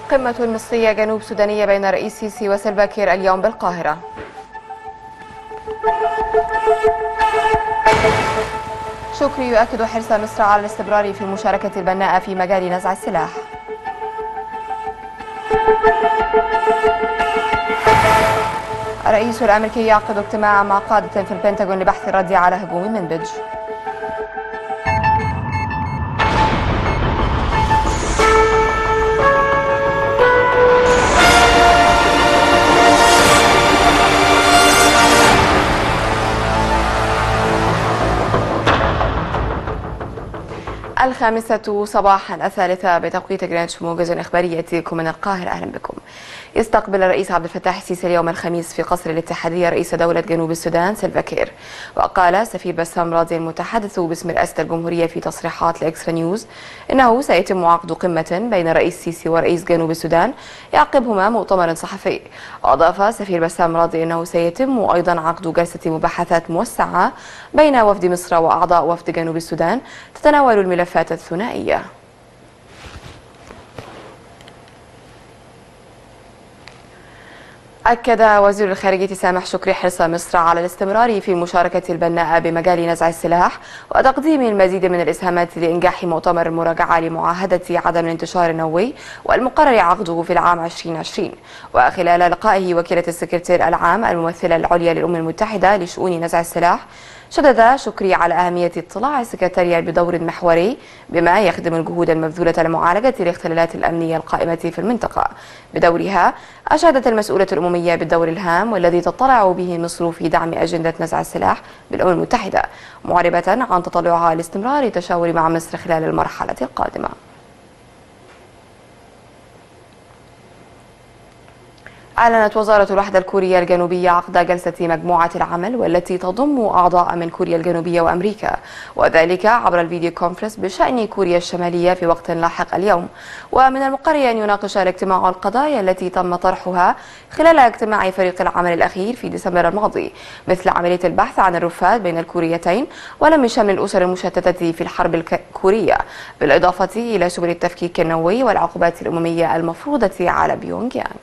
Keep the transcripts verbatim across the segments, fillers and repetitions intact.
قمة مصرية جنوب سودانية بين رئيس سيسي وسلفا كير اليوم بالقاهرة. شكري يؤكد حرص مصر على الاستمرار في المشاركة البناءة في مجال نزع السلاح. الرئيس الأمريكي يعقد اجتماعا مع قادة في البنتاغون لبحث الرد على هجوم منبج. الخامسة صباحا الثالثة بتوقيت جرينتش، موجز إخباري يأتيكم من القاهرة. أهلا بكم. يستقبل الرئيس عبد الفتاح السيسي اليوم الخميس في قصر الاتحادية رئيس دولة جنوب السودان سلفا كير. وقال سفير بسام راضي المتحدث باسم رئاسة الجمهورية في تصريحات لإكسترا نيوز إنه سيتم عقد قمة بين الرئيس السيسي ورئيس جنوب السودان يعقبهما مؤتمر صحفي. وأضاف سفير بسام راضي إنه سيتم أيضا عقد جلسة مباحثات موسعة بين وفد مصر وأعضاء وفد جنوب السودان تتناول الملفات الثنائية. أكد وزير الخارجية سامح شكري حرص مصر على الاستمرار في المشاركة البناءة بمجال نزع السلاح وتقديم المزيد من الإسهامات لإنجاح مؤتمر المراجعة لمعاهدة عدم الانتشار النووي والمقرر عقده في العام ألفين وعشرين. وخلال لقائه وكيلة السكرتير العام الممثلة العليا للأمم المتحدة لشؤون نزع السلاح، شدد شكري على أهمية اطلاع السكرتارية بدور محوري بما يخدم الجهود المبذولة لمعالجة الاختلالات الأمنية القائمة في المنطقة. بدورها أشادت المسؤولة الأممية بالدور الهام والذي تطلع به مصر في دعم أجندة نزع السلاح بالأمم المتحدة، معربة عن تطلعها لاستمرار التشاور مع مصر خلال المرحلة القادمة. أعلنت وزارة الوحدة الكورية الجنوبية عقد جلسة مجموعة العمل والتي تضم أعضاء من كوريا الجنوبية وأمريكا، وذلك عبر الفيديو كونفرنس بشأن كوريا الشمالية في وقت لاحق اليوم. ومن المقرر أن يناقش الاجتماع القضايا التي تم طرحها خلال اجتماع فريق العمل الأخير في ديسمبر الماضي، مثل عملية البحث عن الرفات بين الكوريتين ولم شمل الأسر المشتتة في الحرب الكورية، بالإضافة إلى سبل التفكيك النووي والعقوبات الأممية المفروضة على بيونغ يانغ.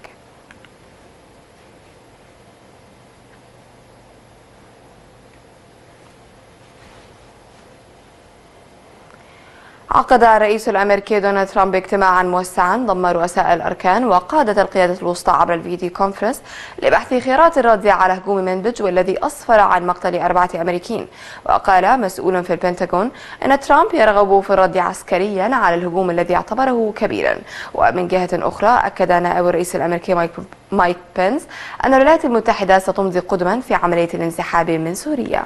عقد الرئيس الأمريكي دونالد ترامب اجتماعا موسعا ضم رؤساء الأركان وقادة القيادة الوسطى عبر الفيديو كونفرنس لبحث خيارات الرد على هجوم منبج والذي أسفر عن مقتل أربعة أمريكيين. وقال مسؤول في البنتاغون أن ترامب يرغب في الرد عسكريا على الهجوم الذي اعتبره كبيرا. ومن جهة أخرى أكد نائب الرئيس الأمريكي مايك مايك بينس أن الولايات المتحدة ستمضي قدما في عملية الانسحاب من سوريا.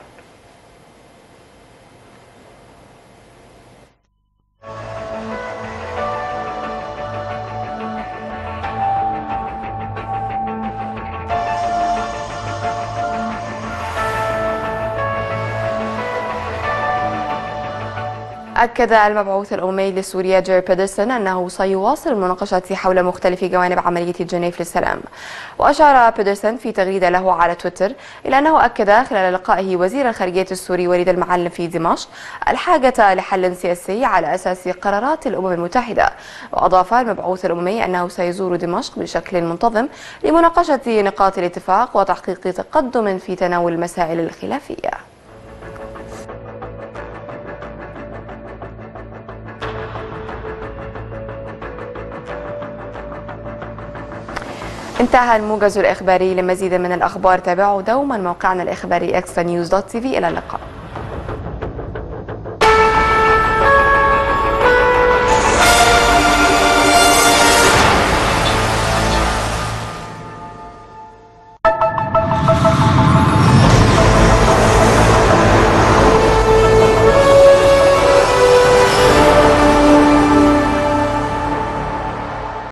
أكد المبعوث الأممي لسوريا جير بيدرسون أنه سيواصل المناقشات حول مختلف جوانب عملية جنيف للسلام. وأشار بيدرسون في تغريدة له على تويتر إلى أنه أكد خلال لقائه وزير الخارجية السوري وليد المعلم في دمشق الحاجة لحل سياسي على أساس قرارات الأمم المتحدة. وأضاف المبعوث الأممي أنه سيزور دمشق بشكل منتظم لمناقشة نقاط الاتفاق وتحقيق تقدم في تناول المسائل الخلافية. انتهى الموجز الإخباري. لمزيد من الأخبار تابعوا دوما موقعنا الإخباري إكسترا نيوز دوت تي في. إلى اللقاء.